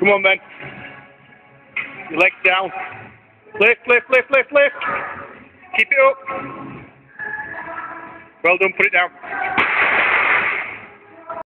Come on, Ben. Your legs down. Lift, lift, lift, lift, lift. Keep it up. Well done, put it down.